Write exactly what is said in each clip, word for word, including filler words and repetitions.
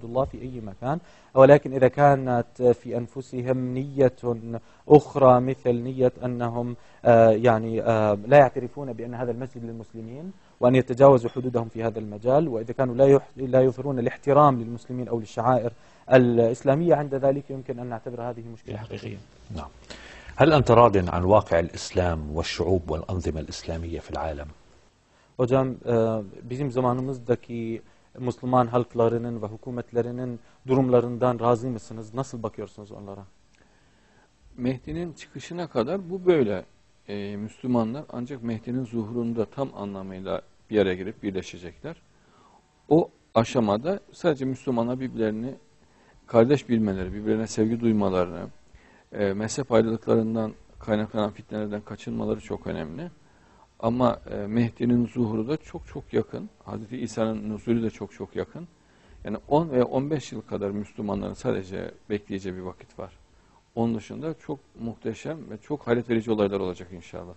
الله في أي مكان، ولكن إذا كانت في أنفسهم نية أخرى مثل نية أنهم يعني لا يعترفون بأن هذا المسجد للمسلمين وأن يتجاوزوا حدودهم في هذا المجال، وإذا كانوا لا لا يظهرون الاحترام للمسلمين أو للشعائر الإسلامية، عند ذلك يمكن أن نعتبر هذه مشكلة حقيقية. نعم. هل أنت راض عن واقع الإسلام والشعوب والأنظمة الإسلامية في العالم؟ Hocam bizim zamanımızdaki Müslüman halklarının ve hükümetlerinin durumlarından razı mısınız? Nasıl bakıyorsunuz onlara? Mehdi'nin çıkışına kadar bu böyle. Ee, Müslümanlar ancak Mehdi'nin zuhurunda tam anlamıyla bir yere girip birleşecekler. O aşamada sadece Müslümanlar birbirlerini kardeş bilmeleri, birbirlerine sevgi duymalarını, e, mezhep ayrılıklarından kaynaklanan fitnelerden kaçınmaları çok önemli. Ama e, Mehdi'nin zuhuru da çok çok yakın. Hazreti İsa'nın nuzulü de çok çok yakın. Yani on veya on beş yıl kadar Müslümanların sadece bekleyeceği bir vakit var. Onun dışında çok muhteşem ve çok hayret verici olaylar olacak inşallah.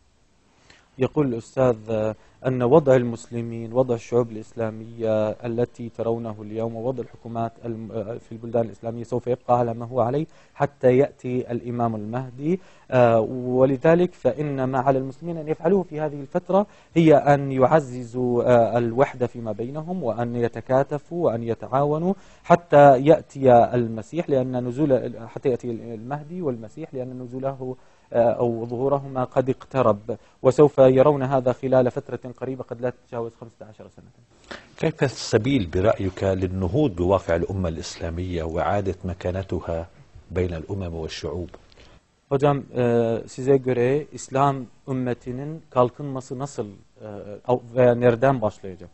يقول الأستاذ أن وضع المسلمين، وضع الشعوب الإسلامية التي ترونه اليوم، ووضع الحكومات في البلدان الإسلامية سوف يبقى على ما هو عليه حتى يأتي الإمام المهدي، ولذلك فإن ما على المسلمين أن يفعلوه في هذه الفترة هي أن يعززوا الوحدة فيما بينهم، وأن يتكاتفوا وأن يتعاونوا حتى يأتي المسيح، لأن نزول حتى يأتي المهدي والمسيح، لأن نزوله أو ظهورهما قد اقترب، وسوف يرون هذا خلال فترة قريبة قد لا تتجاوز خمسة عشر سنة. كيف السبيل برأيك للنهوض بواقع الأمة الإسلامية وإعادة مكانتها بين الأمم والشعوب؟ Hocam size göre İslam ümmetinin kalkınması nasıl veya nereden başlayacak?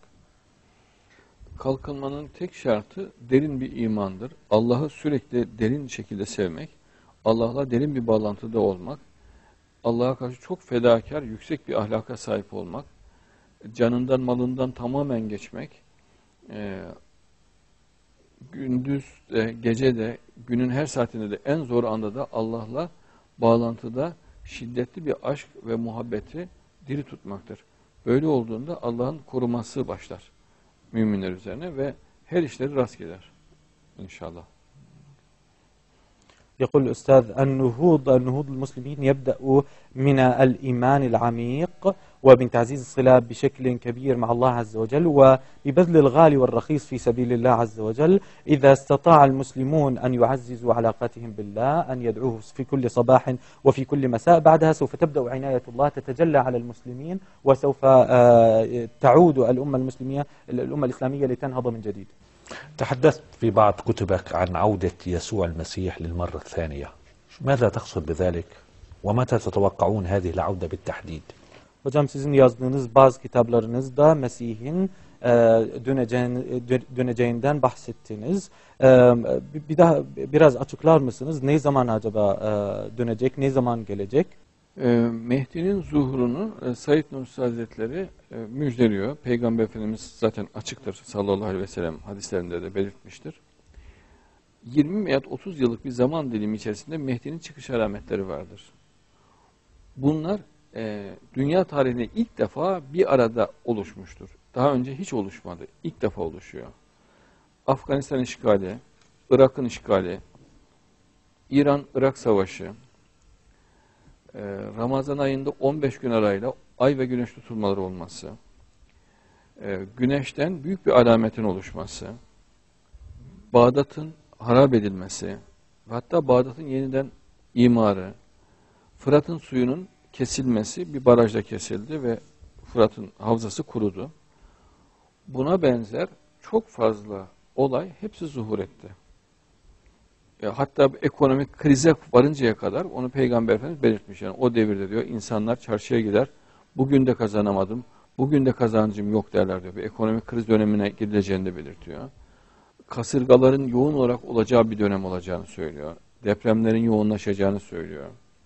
Kalkınmanın tek şartı derin bir imandır. Allah'ı sürekli derin şekilde sevmek, Allah'la derin bir bağlantıda olmak, Allah'a karşı çok fedakar, yüksek bir ahlaka sahip olmak, canından, malından tamamen geçmek, e, gündüz de, gece de, günün her saatinde de, en zor anda da Allah'la bağlantıda şiddetli bir aşk ve muhabbeti diri tutmaktır. Böyle olduğunda Allah'ın koruması başlar müminler üzerine ve her işleri rast gider inşallah. يقول الأستاذ النهوض النهوض المسلمين يبدأ من الإيمان العميق ومن تعزيز الصلة بشكل كبير مع الله عز وجل وببذل الغالي والرخيص في سبيل الله عز وجل. إذا استطاع المسلمون أن يعززوا علاقاتهم بالله، أن يدعوه في كل صباح وفي كل مساء، بعدها سوف تبدأ عناية الله تتجلى على المسلمين، وسوف تعود الأمة المسلمية الأمة الإسلامية لتنهض من جديد. تحدثت في بعض كتبك عن عودة يسوع المسيح للمرة الثانية، ماذا تقصد بذلك ومتى تتوقعون هذه العودة بالتحديد؟ Hocam sizin yazdığınız bazı kitaplarınızda Mesih'in e, döneceğin, dö, döneceğinden bahsettiniz. E, bir daha biraz açıklar mısınız? Ne zaman acaba e, dönecek, ne zaman gelecek? E, Mehdi'nin zuhurunu e, Said Nursi Hazretleri e, müjdeliyor. Peygamber Efendimiz zaten açıktır sallallahu aleyhi ve sellem hadislerinde de belirtmiştir. yirmi veya otuz yıllık bir zaman dilimi içerisinde Mehdi'nin çıkış alametleri vardır. Bunlar e, dünya tarihinde ilk defa bir arada oluşmuştur. Daha önce hiç oluşmadı. İlk defa oluşuyor. Afganistan işgali, Irak'ın işgali, İran-Irak savaşı, e, Ramazan ayında on beş gün arayla ay ve güneş tutulmaları olması, e, güneşten büyük bir alametin oluşması, Bağdat'ın harap edilmesi ve hatta Bağdat'ın yeniden imarı, Fırat'ın suyunun kesilmesi, bir barajda kesildi ve Fırat'ın havzası kurudu. Buna benzer çok fazla olay hepsi zuhur etti. Ya hatta ekonomik krize varıncaya kadar onu Peygamber Efendimiz belirtmiş. Yani o devirde diyor insanlar çarşıya gider, bugün de kazanamadım, bugün de kazancım yok derler diyor. Bir ekonomik kriz dönemine gidileceğini de belirtiyor. Kasırgaların yoğun olarak olacağı bir dönem olacağını söylüyor. Depremlerin yoğunlaşacağını söylüyor.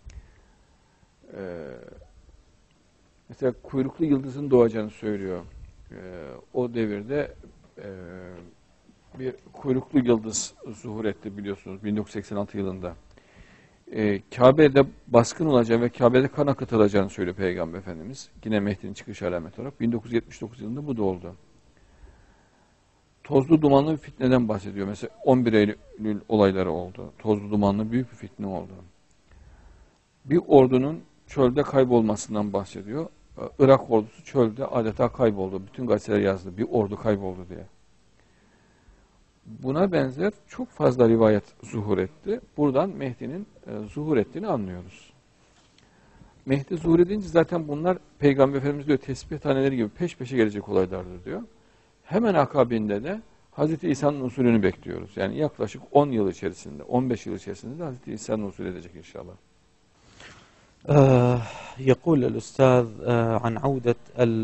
Ee, mesela kuyruklu yıldızın doğacağını söylüyor. Ee, o devirde e, bir kuyruklu yıldız zuhur etti biliyorsunuz bin dokuz yüz seksen altı yılında. Ee, Kabe'de baskın olacağı ve Kabe'de kan akıtılacağını söylüyor Peygamber Efendimiz. Yine Mehdi'nin çıkış alameti olarak bin dokuz yüz yetmiş dokuz yılında bu da oldu. tozlu dumanlı bir fitneden bahsediyor. Mesela on bir Eylül olayları oldu. Tozlu dumanlı büyük bir fitne oldu. Bir ordunun çölde kaybolmasından bahsediyor. Irak ordusu çölde adeta kayboldu. Bütün gazeteler yazdı. Bir ordu kayboldu diye. Buna benzer çok fazla rivayet zuhur etti. Buradan Mehdi'nin e, zuhur ettiğini anlıyoruz. Mehdi zuhur edince zaten bunlar Peygamber Efendimiz diyor tesbih taneleri gibi peş peşe gelecek olaylardır diyor. Hemen akabinde de Hazreti İsa'nın usulünü bekliyoruz. Yani yaklaşık on yıl içerisinde, on beş yıl içerisinde de Hazreti İsa'nın usul edecek inşallah. آه يقول الأستاذ آه عن عودة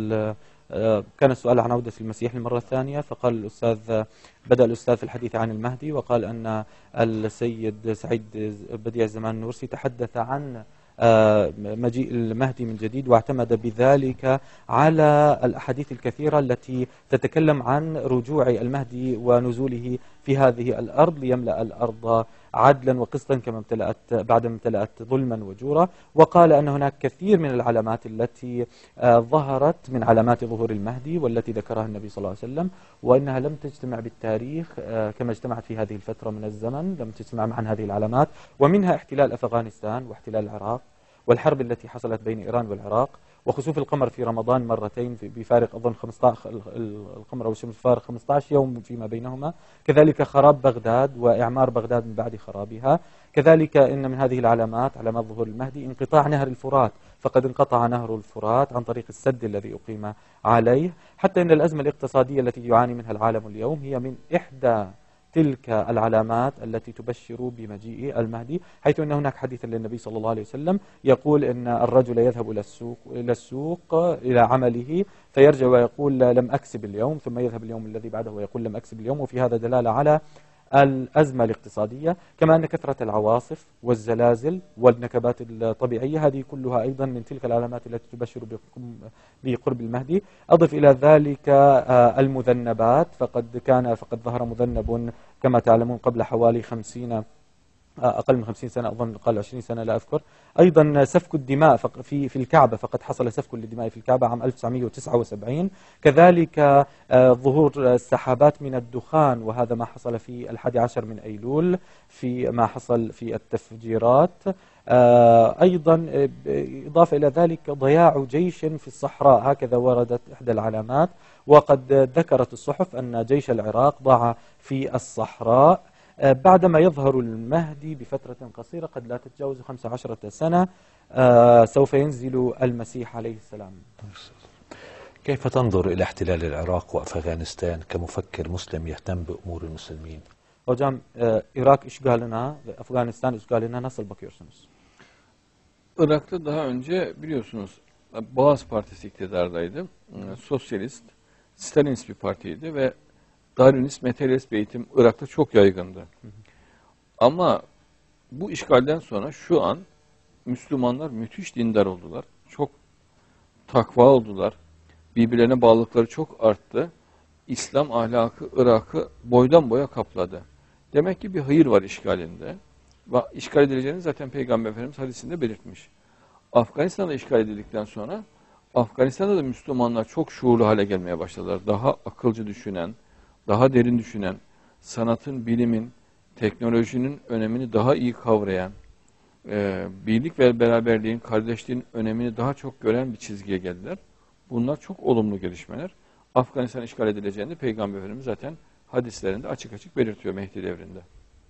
آه كان السؤال عن عودة المسيح للمرة الثانية، فقال الأستاذ آه بدأ الأستاذ في الحديث عن المهدي وقال أن السيد سعيد بديع الزمان النورسي تحدث عن آه مجيء المهدي من جديد، واعتمد بذلك على الأحاديث الكثيرة التي تتكلم عن رجوع المهدي ونزوله في هذه الأرض ليملأ الأرض عدلا وقسطا كما امتلأت بعدما امتلأت ظلما وجورا. وقال أن هناك كثير من العلامات التي آه ظهرت من علامات ظهور المهدي والتي ذكرها النبي صلى الله عليه وسلم، وإنها لم تجتمع بالتاريخ آه كما اجتمعت في هذه الفترة من الزمن، لم تجتمع عن هذه العلامات، ومنها احتلال أفغانستان واحتلال العراق والحرب التي حصلت بين إيران والعراق وخسوف القمر في رمضان مرتين بفارق أظن خمسة عشر القمر والشمس فارق خمسة عشر يوم فيما بينهما، كذلك خراب بغداد وإعمار بغداد من بعد خرابها، كذلك إن من هذه العلامات علامات ظهور المهدي انقطاع نهر الفرات، فقد انقطع نهر الفرات عن طريق السد الذي أقيم عليه، حتى إن الأزمة الاقتصادية التي يعاني منها العالم اليوم هي من إحدى تلك العلامات التي تبشر بمجيء المهدي، حيث أن هناك حديث للنبي صلى الله عليه وسلم يقول أن الرجل يذهب إلى السوق إلى السوق إلى عمله فيرجع ويقول لم أكسب اليوم، ثم يذهب اليوم الذي بعده ويقول لم أكسب اليوم، وفي هذا دلالة على الأزمة الاقتصادية، كما أن كثرة العواصف والزلازل والنكبات الطبيعية هذه كلها أيضا من تلك العلامات التي تبشر بقرب المهدي. أضف إلى ذلك المذنبات، فقد كان فقد ظهر مذنب كما تعلمون قبل حوالي خمسين أقل من خمسين سنة، أظن قال عشرين سنة لا أذكر. أيضا سفك الدماء في في الكعبة، فقد حصل سفك للدماء في الكعبة عام ألف وتسعمئة وتسعة وسبعين، كذلك ظهور السحابات من الدخان، وهذا ما حصل في الحادي عشر من أيلول في ما حصل في التفجيرات. أيضا إضافة إلى ذلك ضياع جيش في الصحراء، هكذا وردت إحدى العلامات، وقد ذكرت الصحف أن جيش العراق ضاع في الصحراء بعدما يظهر المهدي بفترة قصيرة قد لا تتجاوز خمسة عشر سنة، سوف ينزل المسيح عليه السلام. كيف تنظر إلى احتلال العراق وأفغانستان كمفكر مسلم يهتم بأمور المسلمين؟ Hocam Irak işgaline ve Afganistan işgaline nasıl bakıyorsunuz? Irak'ta daha önce biliyorsunuz Baas Partisi iktidardaydı. Sosyalist, Stalinist bir partiydi ve Darwinist, materyalist bir eğitim Irak'ta çok yaygındı. Hı hı. Ama bu işgalden sonra şu an Müslümanlar müthiş dindar oldular. Çok takva oldular. Birbirlerine bağlılıkları çok arttı. İslam ahlakı Irak'ı boydan boya kapladı. Demek ki bir hayır var işgalinde. Ve işgal edileceğini zaten Peygamber Efendimiz hadisinde belirtmiş. Afganistan'da işgal edildikten sonra Afganistan'da da Müslümanlar çok şuurlu hale gelmeye başladılar. Daha akılcı düşünen, daha derin düşünen, sanatın, bilimin, teknolojinin önemini daha iyi kavrayan, e, birlik ve beraberliğin, kardeşliğin önemini daha çok gören bir çizgiye geldiler. Bunlar çok olumlu gelişmeler. Afganistan işgal edileceğini Peygamber Efendimiz zaten hadislerinde açık açık belirtiyor Mehdi devrinde.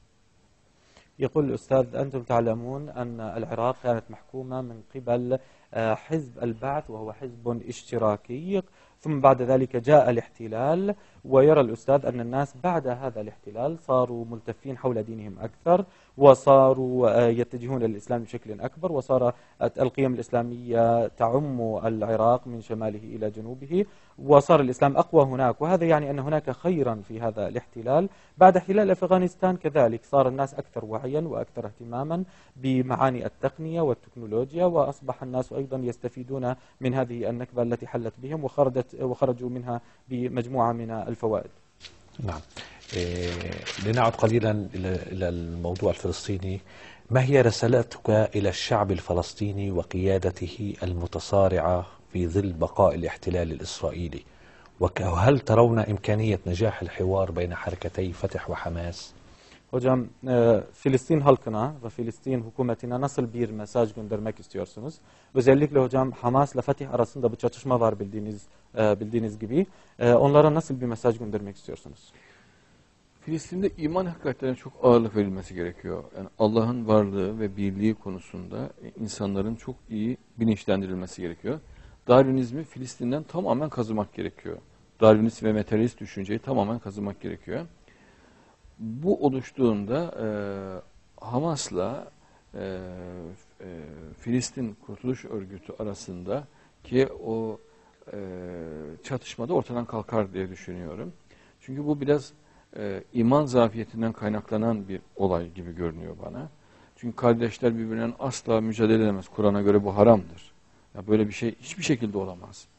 يقول الأستاذ أنتم تعلمون أن العراق كانت محكومة من قبل حزب البعث وهو حزب اشتراكي، ثم بعد ذلك جاء الاحتلال، ويرى الأستاذ أن الناس بعد هذا الاحتلال صاروا ملتفين حول دينهم أكثر، وصاروا يتجهون للإسلام بشكل أكبر، وصار القيم الإسلامية تعم العراق من شماله إلى جنوبه، وصار الإسلام أقوى هناك، وهذا يعني أن هناك خيرا في هذا الاحتلال. بعد احتلال أفغانستان كذلك صار الناس أكثر وعيا وأكثر اهتماما بمعاني التقنية والتكنولوجيا، وأصبح الناس أيضا يستفيدون من هذه النكبة التي حلت بهم وخرجت وخرجوا منها بمجموعة من الفوائد. نعم. إيه لنعد قليلا إلى الموضوع الفلسطيني. ما هي رسالتك إلى الشعب الفلسطيني وقيادته المتصارعة في ظل بقاء الاحتلال الإسرائيلي؟ وهل ترون إمكانية نجاح الحوار بين حركتي فتح وحماس؟ Hocam e, Filistin halkına ve Filistin hükümetine nasıl bir mesaj göndermek istiyorsunuz? Özellikle hocam Hamas'la Fatih arasında bir çatışma var bildiğiniz e, bildiğiniz gibi. E, onlara nasıl bir mesaj göndermek istiyorsunuz? Filistin'de iman hakikatlerine çok ağırlık verilmesi gerekiyor. Yani Allah'ın varlığı ve birliği konusunda insanların çok iyi bilinçlendirilmesi gerekiyor. Darwinizmi Filistin'den tamamen kazımak gerekiyor. Darwinist ve materyalist düşünceyi tamamen kazımak gerekiyor. Bu oluştuğunda e, Hamas'la e, e, Filistin Kurtuluş Örgütü arasında ki o e, çatışmada ortadan kalkar diye düşünüyorum. Çünkü bu biraz e, iman zafiyetinden kaynaklanan bir olay gibi görünüyor bana. Çünkü kardeşler birbirinden asla mücadele edemez. Kur'an'a göre bu haramdır. Ya böyle bir şey hiçbir şekilde olamaz.